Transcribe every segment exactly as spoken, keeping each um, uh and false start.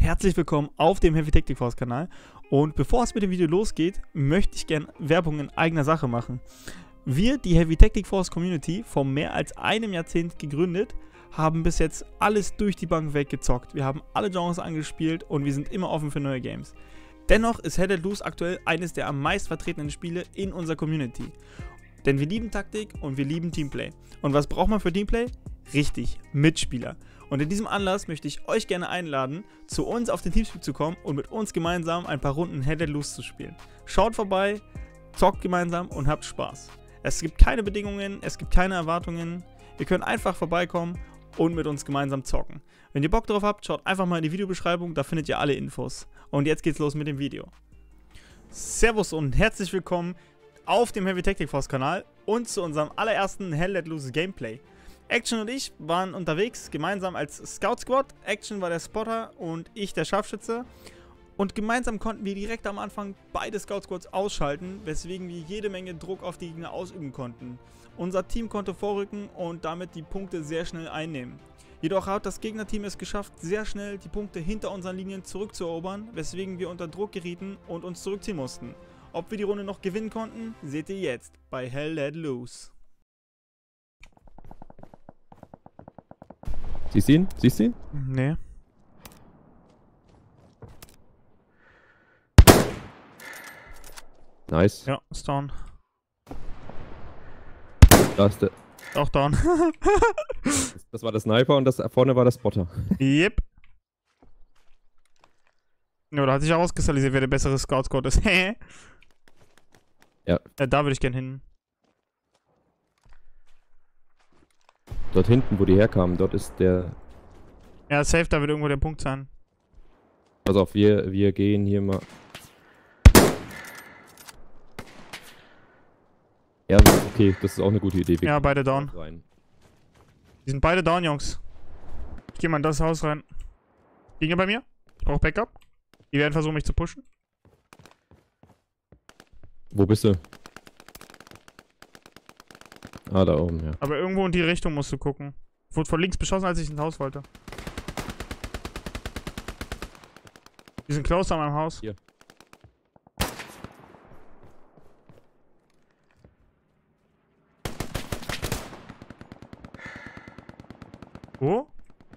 herzlich willkommen auf dem Heavy Tactic Force Kanal. Und bevor es mit dem Video losgeht, möchte ich gerne Werbung in eigener Sache machen. Wir, die Heavy Tactic Force Community, vor mehr als einem Jahrzehnt gegründet, haben bis jetzt alles durch die Bank weg gezockt. Wir haben alle Genres angespielt und wir sind immer offen für neue Games. Dennoch ist Hell Let Loose aktuell eines der am meist vertretenen Spiele in unserer Community. Denn wir lieben Taktik und wir lieben Teamplay. Und was braucht man für Teamplay? Richtig, Mitspieler. Und in diesem Anlass möchte ich euch gerne einladen, zu uns auf den Teamspeak zu kommen und mit uns gemeinsam ein paar Runden Hell Let Loose zu spielen. Schaut vorbei, zockt gemeinsam und habt Spaß. Es gibt keine Bedingungen, es gibt keine Erwartungen. Ihr könnt einfach vorbeikommen und mit uns gemeinsam zocken. Wenn ihr Bock drauf habt, schaut einfach mal in die Videobeschreibung, da findet ihr alle Infos. Und jetzt geht's los mit dem Video. Servus und herzlich willkommen auf dem Heavy Tactic Force Kanal und zu unserem allerersten Hell Let Loose Gameplay. Action und ich waren unterwegs, gemeinsam als Scout Squad. Action war der Spotter und ich der Scharfschütze. Und gemeinsam konnten wir direkt am Anfang beide Scout Squads ausschalten, weswegen wir jede Menge Druck auf die Gegner ausüben konnten. Unser Team konnte vorrücken und damit die Punkte sehr schnell einnehmen. Jedoch hat das Gegnerteam es geschafft, sehr schnell die Punkte hinter unseren Linien zurückzuerobern, weswegen wir unter Druck gerieten und uns zurückziehen mussten. Ob wir die Runde noch gewinnen konnten, seht ihr jetzt bei Hell Let Loose. Siehst du ihn? Siehst du ihn? Nee. Nice. Ja, ist down. Da ist der. Auch down. Das war der Sniper und das vorne war der Spotter. Yep. Ja, da hat sich herauskristallisiert, wer der bessere Scout-Squad ist. Hä? Ja. Ja, da würde ich gern hin. Dort hinten, wo die herkamen, dort ist der. Ja, safe, da wird irgendwo der Punkt sein. Pass auf, wir, wir gehen hier mal. Ja, okay, das ist auch eine gute Idee. Wir Ja, beide down. rein. Die sind beide down, Jungs. Ich geh mal in das Haus rein. Gegner bei mir? Ich brauche Backup. Die werden versuchen, mich zu pushen. Wo bist du? Ah, da oben, ja. Aber irgendwo in die Richtung musst du gucken. Ich wurde von links beschossen, als ich ins Haus wollte. Die sind close an meinem Haus. Hier. Wo?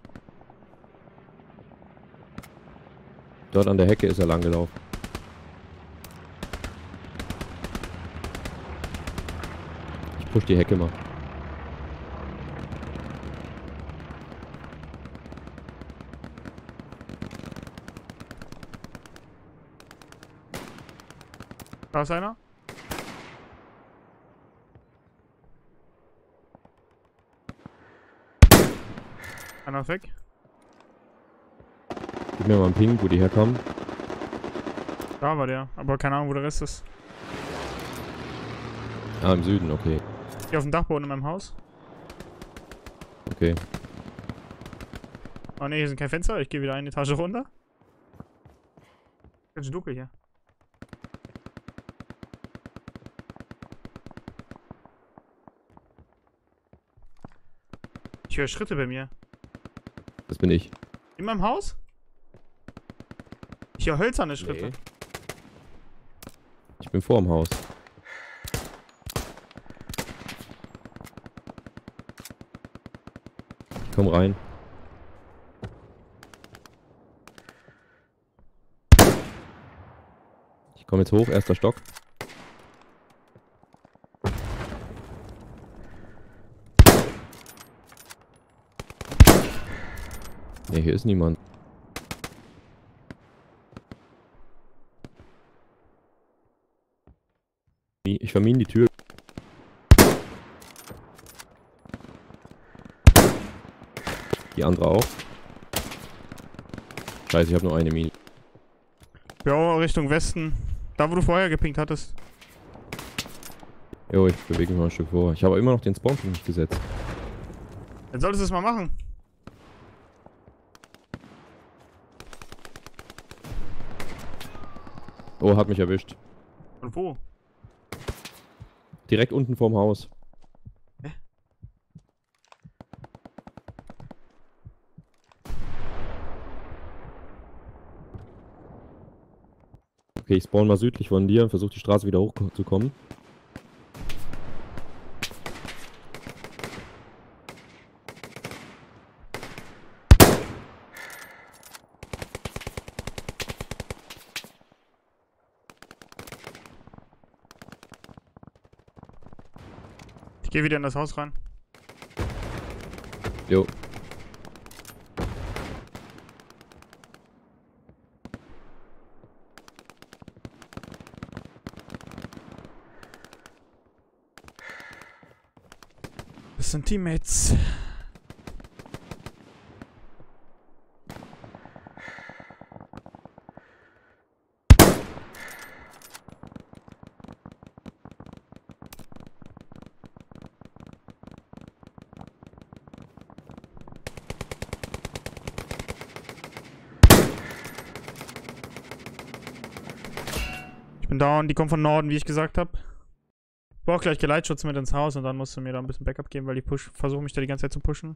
Dort an der Hecke ist er lang gelaufen. Ich push die Hecke mal. Da ist einer. Einer ist weg. Gib mir mal einen Ping, wo die herkommen. Da war der, aber keine Ahnung, wo der Rest ist. Ah, im Süden, okay. Hier auf dem Dachboden in meinem Haus. Okay. Oh ne, hier sind kein Fenster. Ich gehe wieder eine Etage runter. Ganz schön dunkel hier. Ich höre Schritte bei mir. Das bin ich. In meinem Haus? Ich höre hölzerne Schritte. Nee. Ich bin vor dem Haus. Komm rein. Ich komme jetzt hoch, erster Stock. Ne, hier ist niemand. Ich vermine die Tür. Die andere auch. Scheiße, ich habe nur eine Mine. Ja, Richtung Westen. Da, wo du vorher gepinkt hattest. Jo, ich bewege mich mal ein Stück vor. Ich habe immer noch den Spawn nicht gesetzt. Dann solltest du es mal machen. Oh, hat mich erwischt. Und wo? Direkt unten vorm Haus. Hä? Okay, ich spawn mal südlich von dir und versuche die Straße wieder hochzukommen. Ich gehe wieder in das Haus rein. Jo. Das sind Teammates. Ich bin down, die kommen von Norden, wie ich gesagt habe. Ich brauche gleich Geleitschutz mit ins Haus und dann musst du mir da ein bisschen Backup geben, weil die push versuchen mich da die ganze Zeit zu pushen.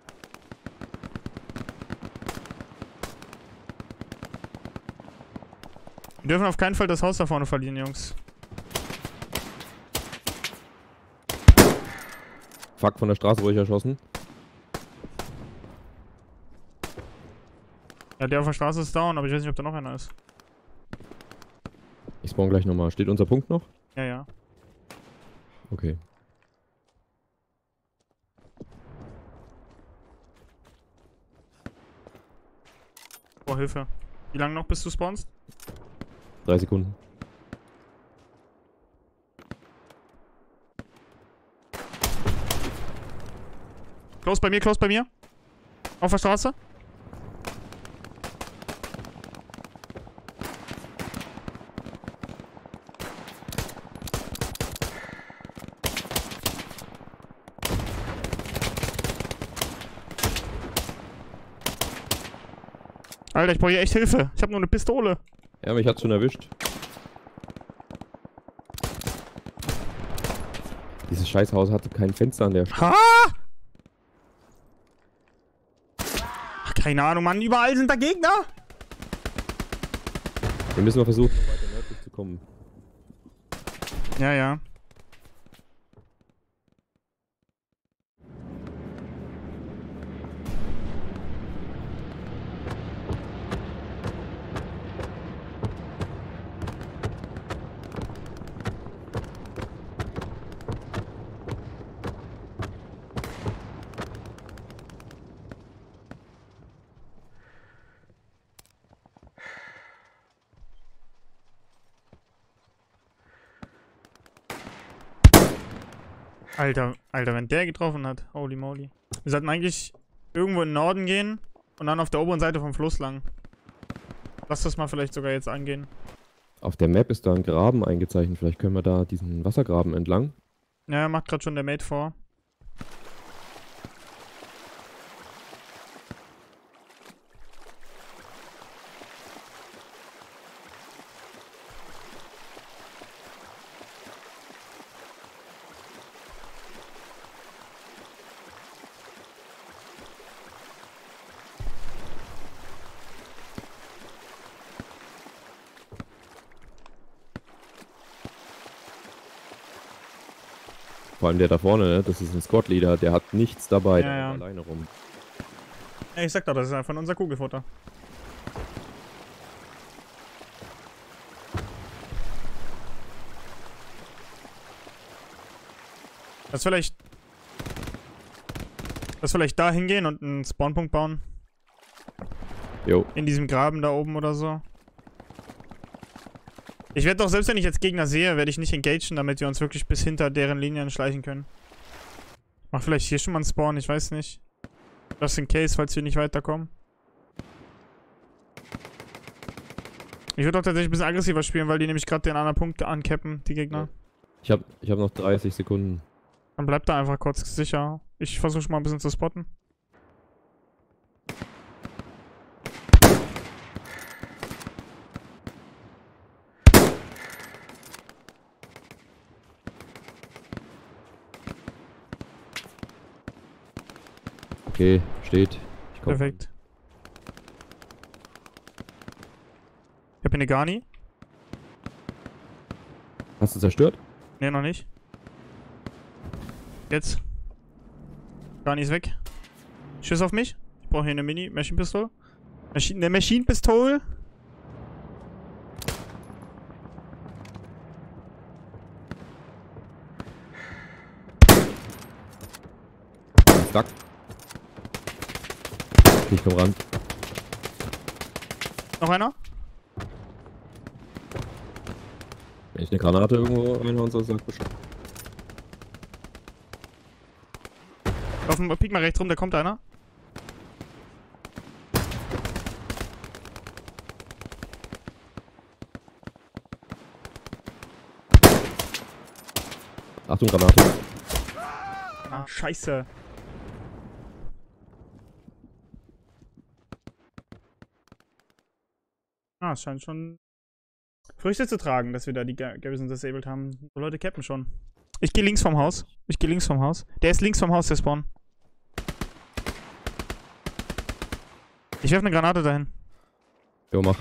Wir dürfen auf keinen Fall das Haus da vorne verlieren, Jungs. Fuck, von der Straße wurde ich erschossen. Ja, der auf der Straße ist down, aber ich weiß nicht, ob da noch einer ist. Ich spawn gleich nochmal. Steht unser Punkt noch? Ja, ja. Okay. Oh, Hilfe. Wie lange noch, bis du spawnst? Drei Sekunden. Close bei mir, close bei mir. Auf der Straße. Alter, ich brauche hier echt Hilfe. Ich habe nur eine Pistole. Ja, mich hat's schon erwischt. Dieses Scheißhaus hatte kein Fenster an der Straße. Ha! Ach, keine Ahnung, Mann. Überall sind da Gegner. Wir müssen mal versuchen, noch weiter nördlich zu kommen. Ja, ja. Alter, Alter, wenn der getroffen hat. Holy moly. Wir sollten eigentlich irgendwo in den Norden gehen und dann auf der oberen Seite vom Fluss lang. Lass das mal vielleicht sogar jetzt angehen. Auf der Map ist da ein Graben eingezeichnet. Vielleicht können wir da diesen Wassergraben entlang. Ja, macht gerade schon der Mate vor. Vor allem der da vorne, ne? Das ist ein Squad-Leader, der hat nichts dabei, Ja, der ja. rennt alleine rum. Ja, ich sag doch, das ist einfach unser Kugelfutter. Lass vielleicht... Lass vielleicht da hingehen und einen Spawnpunkt bauen. Jo. In diesem Graben da oben oder so. Ich werde doch, selbst wenn ich jetzt Gegner sehe, werde ich nicht engagen, damit wir uns wirklich bis hinter deren Linien schleichen können. Mach vielleicht hier schon mal einen Spawn, ich weiß nicht. Just in case, falls wir nicht weiterkommen. Ich würde auch tatsächlich ein bisschen aggressiver spielen, weil die nämlich gerade den anderen Punkt ancappen, die Gegner. Ich hab, ich hab noch dreißig Sekunden. Dann bleibt da einfach kurz sicher. Ich versuche schon mal ein bisschen zu spotten. Okay, steht. Ich komm. Perfekt. Ich hab hier eine Garni. Hast du zerstört? Ne, noch nicht. Jetzt. Gar nicht weg. Schuss auf mich. Ich brauche hier eine Mini-Maschinenpistole. Maschinen eine Maschinenpistole. Zack. Ich komm ran. Noch einer? Wenn ich eine Granate irgendwo reinhauen soll, sag Bescheid. Auf dem Pick mal rechts rum, da kommt einer. Achtung, Granate. Ah, scheiße. Ah, es scheint schon Früchte zu tragen, dass wir da die Garrison disabled haben. So Leute cappen schon. Ich gehe links vom Haus. Ich gehe links vom Haus. Der ist links vom Haus, der Spawn. Ich werfe eine Granate dahin. Jo, mach.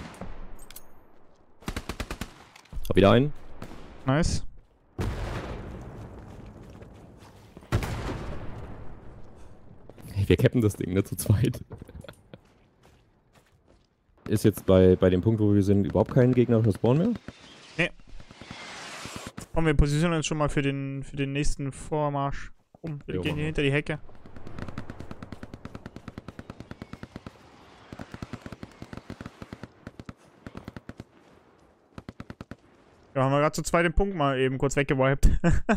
Hab wieder einen. Nice. Wir cappen das Ding, ne, zu zweit. Ist jetzt bei, bei dem Punkt, wo wir sind, überhaupt kein gegnerischer Spawn mehr? Nee. Und wir positionieren uns schon mal für den, für den nächsten Vormarsch um. Wir Jo, gehen Mann. hier hinter die Hecke. Ja, haben wir gerade zu zweit den Punkt mal eben kurz weggewiped.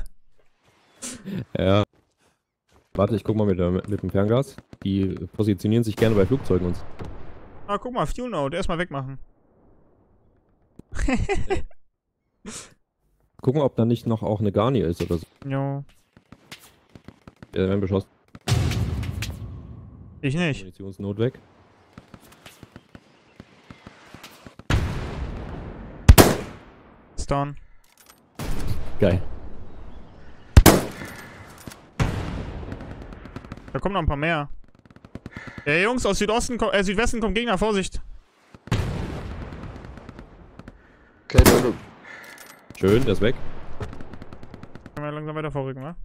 Ja. Warte, ich guck mal mit, der, mit dem Ferngas. Die positionieren sich gerne bei Flugzeugen und. Ah, guck mal, Fuel Node, erstmal wegmachen. Gucken, ob da nicht noch auch eine Garni ist oder so. Jo. Wir werden beschossen. Ich nicht. Munitionsnot weg. Ist down. Geil. Da kommen noch ein paar mehr. Ja, Jungs, aus Südosten, äh, Südwesten kommt Gegner, Vorsicht. Okay, danke. Schön, der ist weg. Können wir langsam weiter vorrücken, wa?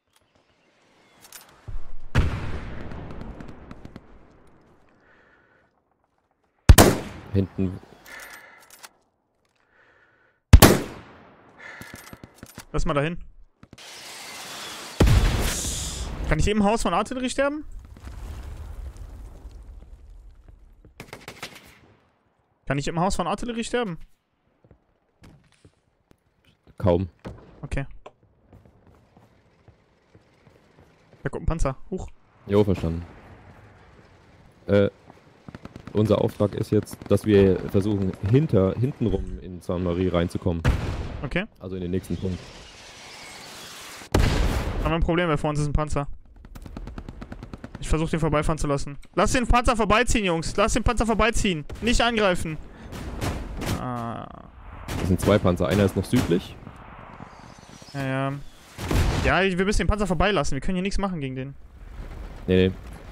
Hinten. Lass mal dahin. Kann ich im Haus von Artillerie sterben? Kann ich im Haus von Artillerie sterben? Kaum. Okay. Da kommt ein Panzer. Huch. Jo, verstanden. Äh, unser Auftrag ist jetzt, dass wir versuchen, hinter, hintenrum in Sainte-Marie reinzukommen. Okay. Also in den nächsten Punkt. Haben wir ein Problem, weil vor uns ist ein Panzer. Ich versuche den vorbeifahren zu lassen. Lass den Panzer vorbeiziehen, Jungs. Lass den Panzer vorbeiziehen. Nicht angreifen. Ah. Das sind zwei Panzer. Einer ist noch südlich. Ja, ja. Ja, wir müssen den Panzer vorbeilassen. Wir können hier nichts machen gegen den. Nee, nee.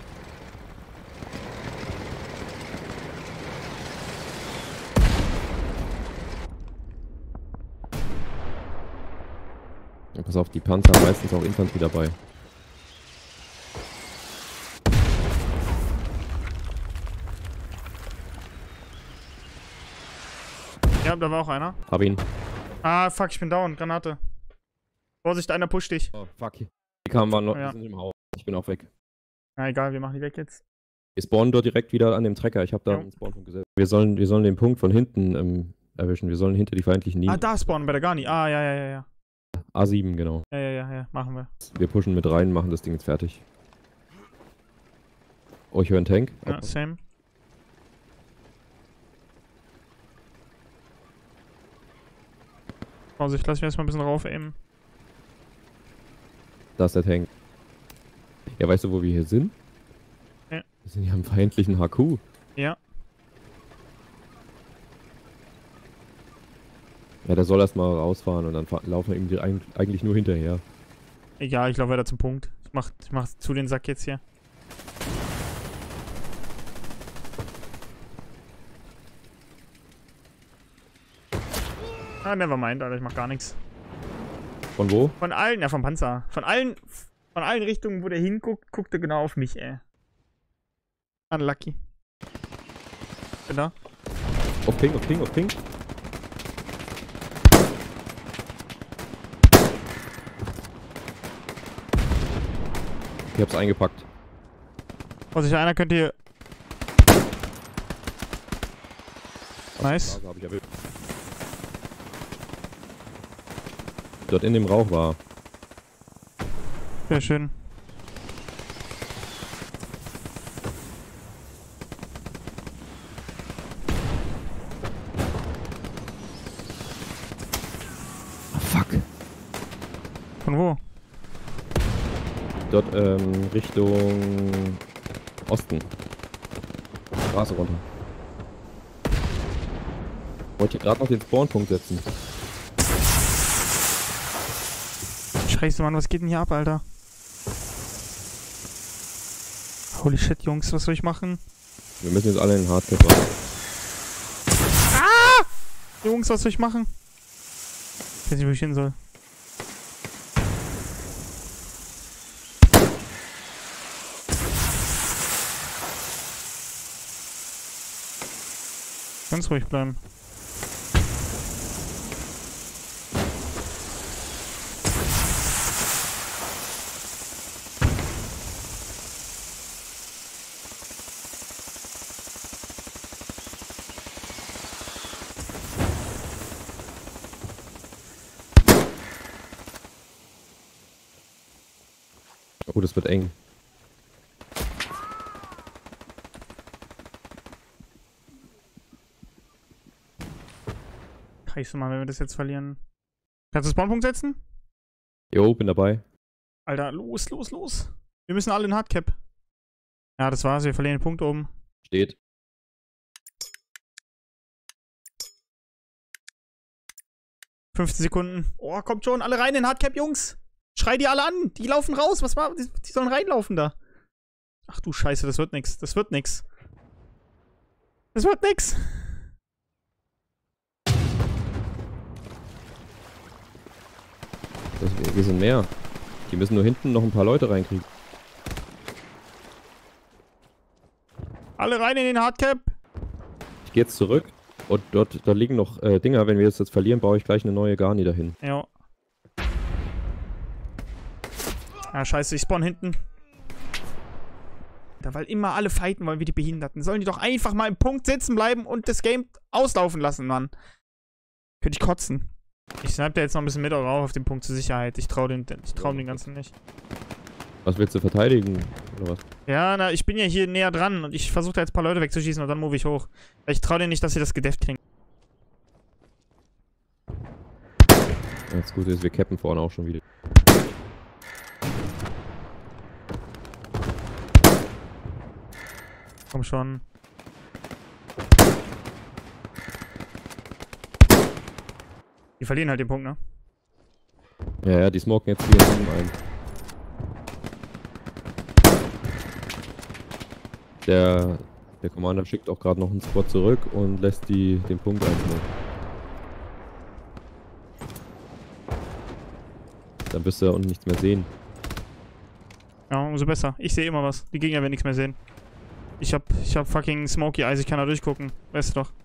Ja, pass auf, die Panzer haben meistens auch Infanterie dabei. Ja, da war auch einer. Hab ihn. Ah, fuck, ich bin down. Granate. Vorsicht, einer pusht dich. Oh, fuck. Die kamen waren noch, Ja. die sind im Haus. Ich bin auch weg. Na egal, wir machen die weg jetzt. Wir spawnen dort direkt wieder an dem Trecker. Ich habe da Jo. einen Spawnpunkt gesetzt. Wir sollen, wir sollen den Punkt von hinten ähm, erwischen. Wir sollen hinter die feindlichen Ah, Linien. da spawnen bei der Garni. Ah, ja, ja, ja, ja. A sieben, genau. Ja, ja, ja, ja. Machen wir. Wir pushen mit rein, machen das Ding jetzt fertig. Oh, ich höre einen Tank. Ja, same. Vorsicht, lass mich erstmal ein bisschen rauf aimen. Da ist der Tank. Ja, weißt du, wo wir hier sind? Ja. Wir sind hier am feindlichen H Q. Ja. Ja, der soll erstmal rausfahren und dann fa- laufen wir ihm die eig- eigentlich nur hinterher. Egal, ich laufe weiter zum Punkt. Ich mach, ich mach zu den Sack jetzt hier. Ah, nevermind, Alter, ich mach gar nichts. Von wo? Von allen, ja, vom Panzer. Von allen, von allen Richtungen, wo der hinguckt, guckt er genau auf mich, ey. Unlucky. Bin da. Auf Ping, auf Ping, auf Ping. Ich hab's eingepackt. Vorsicht, einer könnte hier... Nice. Hab ich erwischt. Dort in dem Rauch war. Sehr schön. Oh, fuck. Von wo? Dort ähm, Richtung Osten. Straße runter. Wollte gerade noch den Spawnpunkt setzen. Scheiße, Mann, was geht denn hier ab, Alter? Holy shit, Jungs, was soll ich machen? Wir müssen jetzt alle in den Hardcap rein. Ah! Jungs, was soll ich machen? Ich weiß nicht, wo ich hin soll. Ganz ruhig bleiben. Oh, das wird eng. Scheiße, Mann, wenn wir das jetzt verlieren. Kannst du Spawnpunkt setzen? Jo, bin dabei. Alter, los, los, los. Wir müssen alle in Hardcap. Ja, das war's. Wir verlieren den Punkt oben. Steht. fünfzehn Sekunden. Oh, kommt schon. Alle rein in Hardcap, Jungs. Schrei die alle an. Die laufen raus. Was war? Die, die sollen reinlaufen da. Ach du Scheiße, das wird nix. Das wird nix. Das wird nix. Das, wir, wir sind mehr. Die müssen nur hinten noch ein paar Leute reinkriegen. Alle rein in den Hardcap. Ich gehe jetzt zurück. Und dort, da liegen noch äh, Dinger. Wenn wir jetzt, jetzt verlieren, baue ich gleich eine neue Garni dahin. Ja. Ah, scheiße, ich spawn hinten. Da, weil immer alle fighten wollen wie die Behinderten. Sollen die doch einfach mal im Punkt sitzen bleiben und das Game auslaufen lassen, Mann. Könnte ich kotzen. Ich snipe da jetzt noch ein bisschen mit auch auf den Punkt zur Sicherheit. Ich trau den, ich trau den ganzen nicht. Was willst du verteidigen? Oder was? Ja, na, ich bin ja hier näher dran und ich versuche da jetzt ein paar Leute wegzuschießen und dann move ich hoch. Weil ich trau denen nicht, dass sie das gedefft kriegen. Das Gute ist, wir cappen vorne auch schon wieder. Komm schon. Die verlieren halt den Punkt, ne? Ja, ja, die smoken jetzt hier in ein. Der, der Commander schickt auch gerade noch einen Squad zurück und lässt die den Punkt einsmoken. Dann wirst du da unten nichts mehr sehen. Ja, umso besser. Ich sehe immer was. Die Gegner werden nichts mehr sehen. Ich hab, ich hab fucking Smoky Eyes, ich kann da durchgucken. Weißt du doch.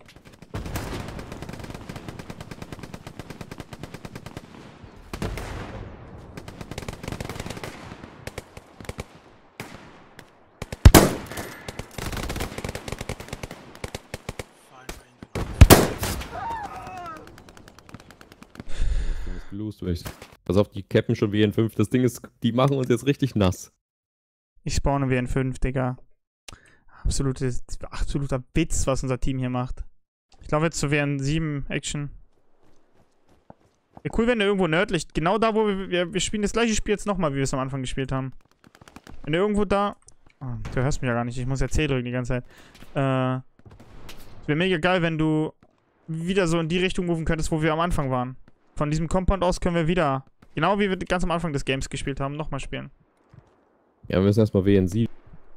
Los durch. Pass auf, die cappen schon W N fünf. Das Ding ist, die machen uns jetzt richtig nass. Ich spawne W N fünf, Digga. Absolute, absoluter Witz, was unser Team hier macht. Ich glaube jetzt zu W N sieben Action. Wäre cool, wenn der irgendwo nördlich, genau da, wo wir, wir, wir spielen das gleiche Spiel jetzt nochmal, wie wir es am Anfang gespielt haben. Wenn der irgendwo da... Oh, du hörst mich ja gar nicht, ich muss ja C drücken die ganze Zeit. Äh, es wäre mega geil, wenn du wieder so in die Richtung moven könntest, wo wir am Anfang waren. Von diesem Compound aus können wir wieder, genau wie wir ganz am Anfang des Games gespielt haben, nochmal spielen. Ja, wir müssen erstmal W N sieben.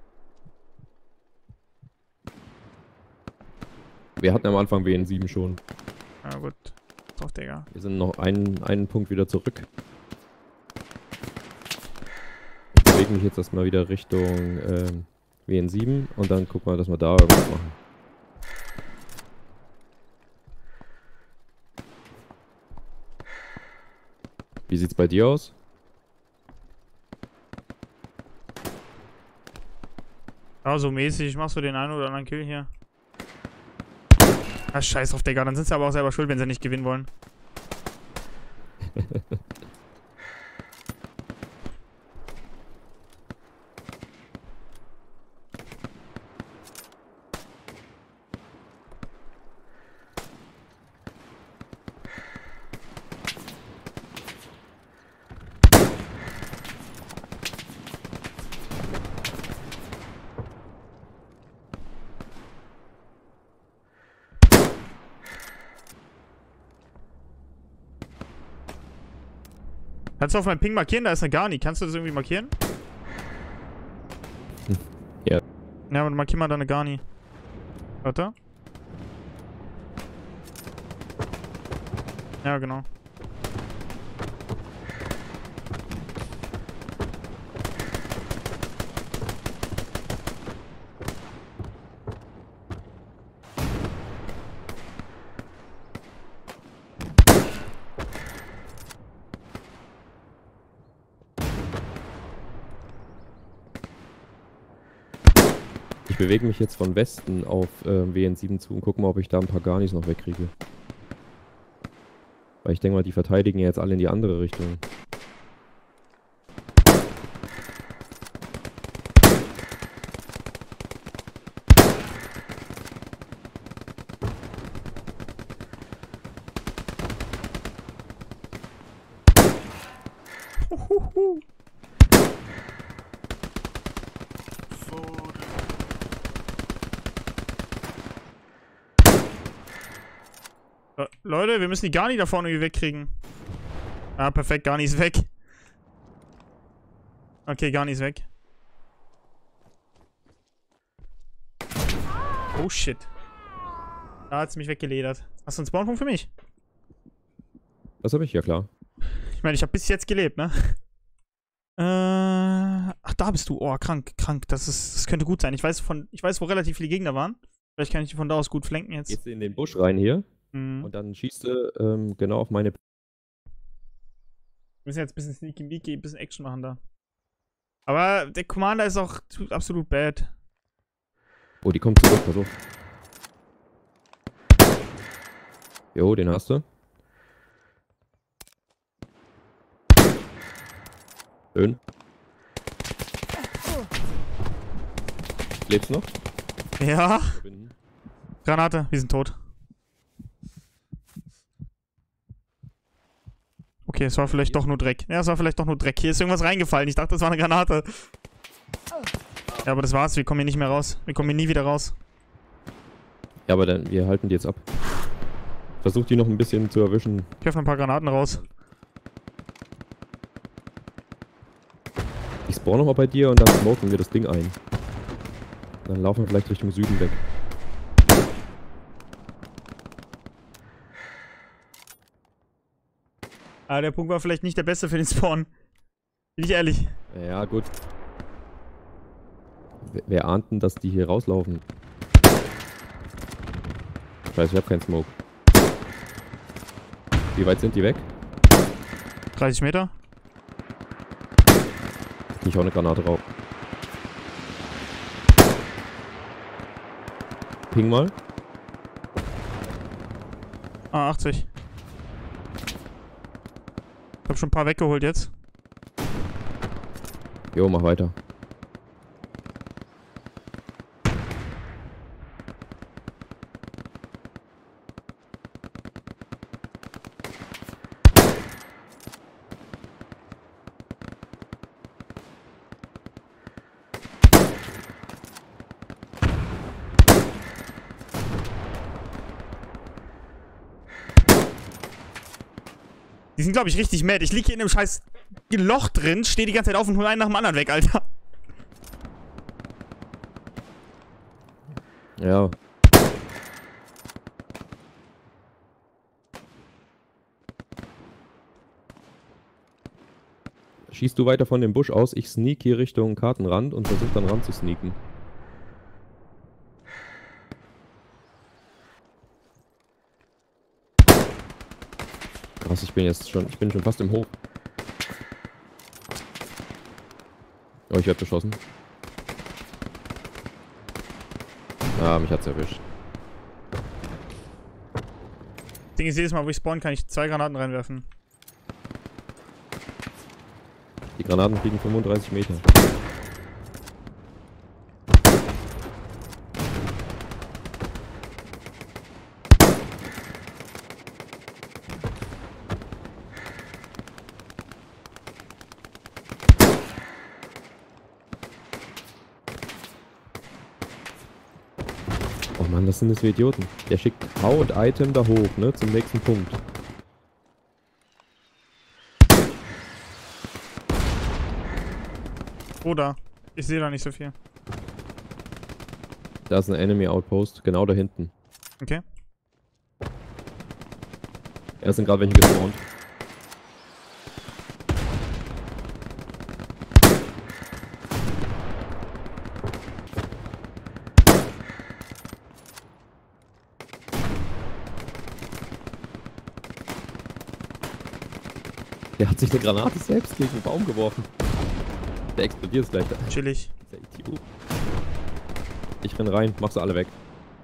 Wir hatten am Anfang W N sieben schon. Ja gut. Doch, Digga. Wir sind noch einen, einen Punkt wieder zurück. mich jetzt erstmal wieder Richtung ähm, W N sieben und dann gucken wir, dass wir da irgendwas machen. Wie sieht's bei dir aus? Ja, so mäßig. Machst du den einen oder anderen Kill hier? Ah, scheiß drauf, Digga. Dann sind sie aber auch selber schuld, wenn sie nicht gewinnen wollen. Kannst du auf meinem Ping markieren? Da ist eine Garni. Kannst du das irgendwie markieren? Hm. Ja. Ja, aber markier mal da eine Garni. Warte. Ja, genau. Ich bewege mich jetzt von Westen auf äh, W N sieben zu und gucke mal, ob ich da ein paar Garnis noch wegkriege. Weil ich denke mal, die verteidigen ja jetzt alle in die andere Richtung. Uhuhu. Äh, Leute, wir müssen die Garni da vorne irgendwie wegkriegen. Ah, perfekt, Garni ist weg. Okay, Garni ist weg. Oh shit. Da hat's mich weggeledert. Hast du einen Spawnpunkt für mich? Das habe ich, ja klar. Ich meine, ich habe bis jetzt gelebt, ne? Äh, ach, da bist du. Oh, krank, krank. Das ist, das könnte gut sein. Ich weiß von, ich weiß, wo relativ viele Gegner waren. Vielleicht kann ich die von da aus gut flanken jetzt. Gehst du in den Busch rein hier Mhm. und dann schießt du ähm, genau auf meine... Wir müssen jetzt ein bisschen sneaky meaky, ein bisschen Action machen da. Aber der Commander ist auch absolut bad. Oh, die kommt zurück, pass auf. Jo, den hast du. Schön. Lebst noch? Ja. Verbinden. Granate, wir sind tot. Okay, es war vielleicht doch nur Dreck. Ja, es war vielleicht doch nur Dreck. Hier ist irgendwas reingefallen. Ich dachte, das war eine Granate. Ja, aber das war's. Wir kommen hier nicht mehr raus. Wir kommen hier nie wieder raus. Ja, aber dann, wir halten die jetzt ab. Versuch die noch ein bisschen zu erwischen. Ich werfe ein paar Granaten raus. Ich spawn nochmal bei dir und dann smoken wir das Ding ein. Dann laufen wir vielleicht Richtung Süden weg. Ah, der Punkt war vielleicht nicht der beste für den Spawn. Bin ich ehrlich. Ja, gut. Wer, wer ahnt denn, dass die hier rauslaufen? Ich weiß, ich hab keinen Smoke. Wie weit sind die weg? dreißig Meter. Ich hau eine Granate drauf. Ping mal. Ah, achtzig. Ich hab schon ein paar weggeholt jetzt. Jo, mach weiter. Die sind, glaube ich, richtig mad. Ich liege hier in einem scheiß Loch drin, stehe die ganze Zeit auf und hole einen nach dem anderen weg, Alter. Ja. Schießt du weiter von dem Busch aus, ich sneak hier Richtung Kartenrand und versuch dann ran zu sneaken. Krass, ich bin jetzt schon, ich bin schon fast im Hoch. Oh, ich werde beschossen. Ah, mich hat's erwischt. Ding ist, jedes Mal, wo ich spawn, kann ich zwei Granaten reinwerfen. Die Granaten fliegen fünfunddreißig Meter. Oh Mann, was sind das für Idioten? Der schickt Hau und Item da hoch, ne, zum nächsten Punkt. Oder? Ich sehe da nicht so viel. Da ist ein Enemy Outpost, genau da hinten. Okay. Es sind gerade welche gespawnt. Der hat sich eine Granate selbst gegen den Baum geworfen. Der explodiert gleich. Chillig. Der Idiot. Ich renn rein, mach sie alle weg.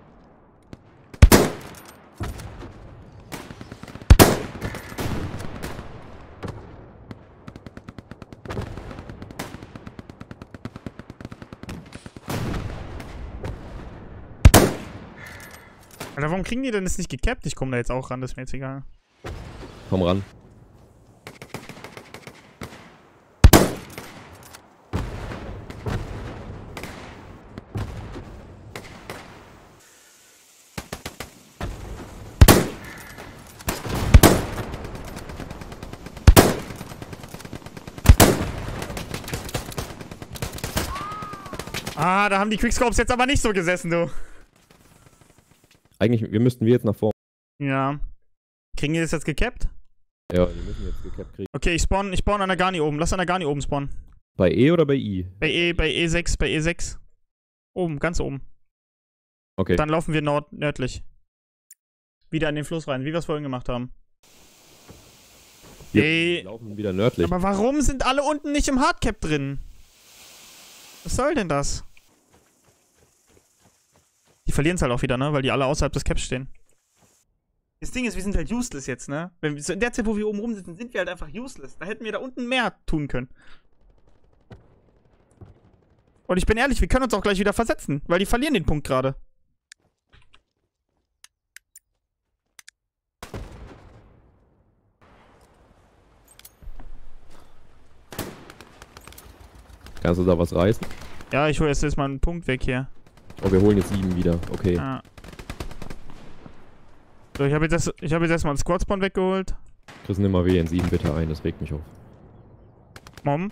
Alter, warum kriegen die denn das nicht gecapped? Ich komme da jetzt auch ran, das ist mir jetzt egal. Komm ran. Ah, da haben die Quickscopes jetzt aber nicht so gesessen, du. Eigentlich, wir müssten wir jetzt nach vorne. Ja. Kriegen die das jetzt gecapped? Ja, die müssen jetzt gecapped kriegen. Okay, ich spawn, ich spawn an der Garni oben. Lass an der Garni oben spawnen. Bei E oder bei I? Bei E, bei E sechs, bei E sechs. Oben, ganz oben. Okay. Dann laufen wir nord nördlich. Wieder in den Fluss rein, wie wir es vorhin gemacht haben. Wir Ey. laufen wieder nördlich. Aber warum sind alle unten nicht im Hardcap drin? Was soll denn das? Die verlieren es halt auch wieder, ne? Weil die alle außerhalb des Caps stehen. Das Ding ist, wir sind halt useless jetzt, ne? Wenn wir, so in der Zeit, wo wir oben rumsitzen, sind wir halt einfach useless. Da hätten wir da unten mehr tun können. Und ich bin ehrlich, wir können uns auch gleich wieder versetzen, weil die verlieren den Punkt gerade. Kannst du da was reißen? Ja, ich hole jetzt erstmal einen Punkt weg hier. Oh, wir holen jetzt sieben wieder. Okay. Ja. So, ich habe jetzt, erst- ich hab jetzt erstmal einen Squad-Spawn weggeholt. Chris, nimm mal W N sieben bitte ein, das regt mich auf. Mom.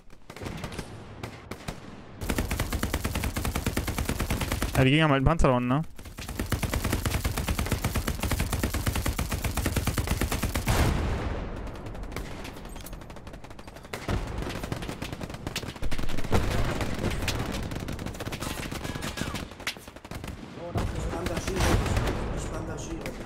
Ja, die gingen haben halt einen Panzer da unten, ne? Ich bandagiere dich.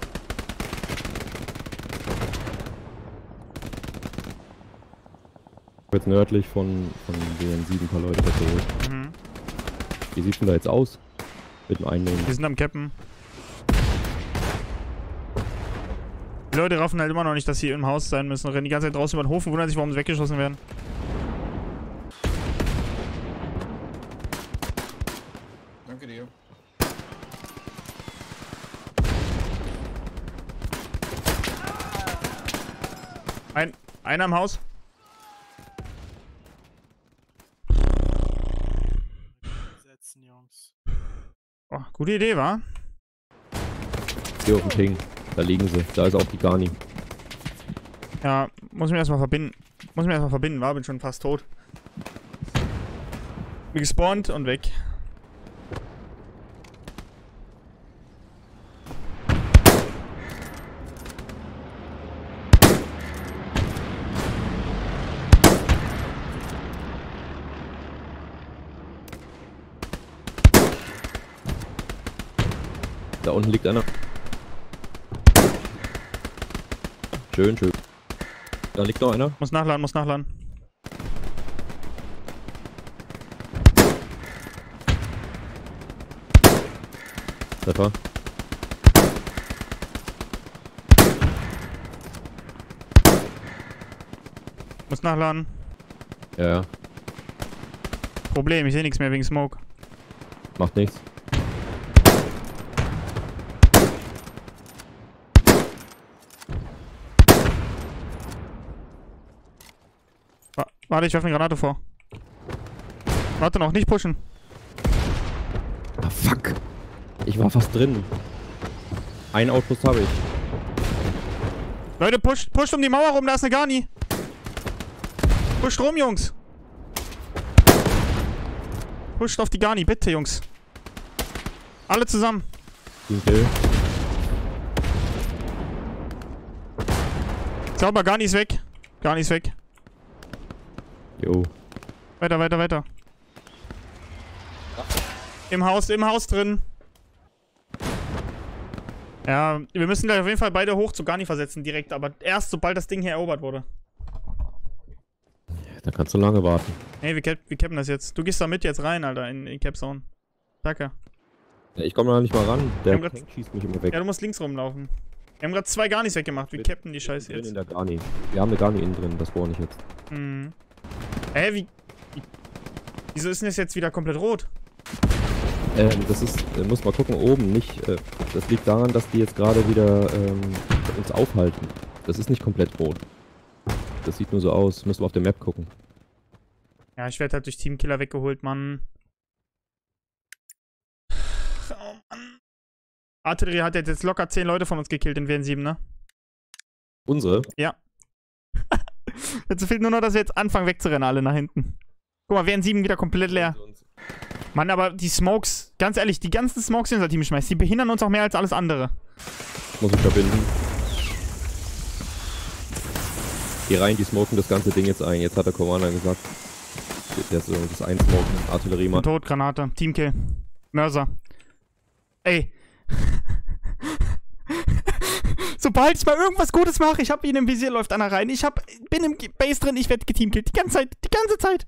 Jetzt nördlich von, von W N sieben ein paar Leute weggeholt. Mhm. Wie sieht's denn da jetzt aus? Mit dem Einnehmen. Die sind am Cappen. Die Leute raffen halt immer noch nicht, dass sie im Haus sein müssen. Rennen die ganze Zeit draußen über den Hof und wundern sich, warum sie weggeschossen werden. Danke dir. Ein, einer im Haus. Setzen, Jungs. Oh, gute Idee, wa? Hier auf dem Ping. Da liegen sie. Da ist auch die Garni. Ja, muss mich erstmal verbinden. Muss mich erstmal verbinden, war, bin schon fast tot. Bin gespawnt und weg. Da unten liegt einer. Schön, schön. Da liegt noch einer. Muss nachladen, muss nachladen. Treffer. Muss nachladen. Ja, ja. Problem, ich sehe nichts mehr wegen Smoke. Macht nichts. Wa- Warte, ich werfe eine Granate vor. Warte noch, nicht pushen. Ah, fuck. Ich war fast drin. Ein Outpost habe ich. Leute, pusht, pusht um die Mauer rum, da ist eine Garni. Pusht rum, Jungs. Pusht auf die Garni, bitte, Jungs. Alle zusammen. Team Kill. Sauber, Garni ist weg. Garni ist weg. Jo. Weiter, weiter, weiter. Im Haus, im Haus drin. Ja, wir müssen gleich auf jeden Fall beide hoch zu Garni versetzen, direkt. Aber erst, sobald das Ding hier erobert wurde. Da kannst du lange warten. Hey, wir, cap wir cappen das jetzt. Du gehst da mit jetzt rein, Alter, in die Capzone. Danke. Ja, ich komme da nicht mal ran. Der Wir haben Tank schießt mich immer weg. Ja, du musst links rumlaufen. Wir haben gerade zwei Garnis weggemacht. Wir cappen die Scheiße Drin jetzt. in der Garni. Wir haben eine Garni innen drin, das warne ich jetzt. Mhm. Hä, wie, wie... Wieso ist denn das jetzt wieder komplett rot? Ähm, das ist, äh, muss mal gucken, oben nicht. Äh, das liegt daran, dass die jetzt gerade wieder ähm, uns aufhalten. Das ist nicht komplett rot. Das sieht nur so aus. Müssen wir auf der Map gucken. Ja, ich werde halt durch Teamkiller weggeholt, Mann. Oh, Mann. Artillerie hat jetzt locker zehn Leute von uns gekillt in W N sieben, ne? Unsere? Ja. Jetzt fehlt nur noch, dass wir jetzt anfangen wegzurennen, alle nach hinten. Guck mal, W N sieben wieder komplett leer. Mann, aber die Smokes, ganz ehrlich, die ganzen Smokes, die unser Team schmeißt, die behindern uns auch mehr als alles andere. Muss ich verbinden. Geh rein, die smoken das ganze Ding jetzt ein. Jetzt hat der Commander gesagt, der soll das einsmoken. Artilleriemann. Tot, Granate, Teamkill. Mörser. Ey. Sobald ich mal irgendwas Gutes mache, ich hab ihn im Visier, läuft einer rein. Ich hab, bin im Base drin, ich werde geteamkillt. Die ganze Zeit, die ganze Zeit.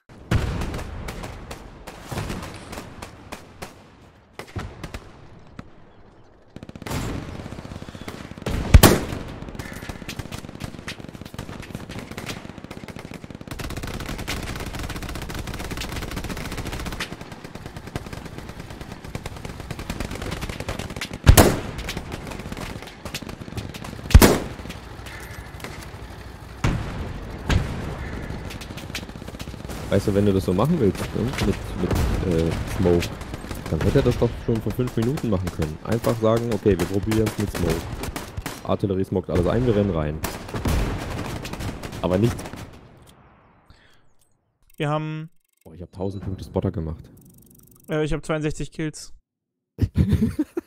Weißt du, wenn du das so machen willst, ne? mit, mit äh, Smoke, dann hätte er das doch schon vor fünf Minuten machen können. Einfach sagen, okay, wir probieren es mit Smoke. Artillerie smoked alles ein, wir rennen rein. Aber nicht... Wir haben, Oh, ich habe tausend Punkte Spotter gemacht. äh, ich habe zweiundsechzig Kills.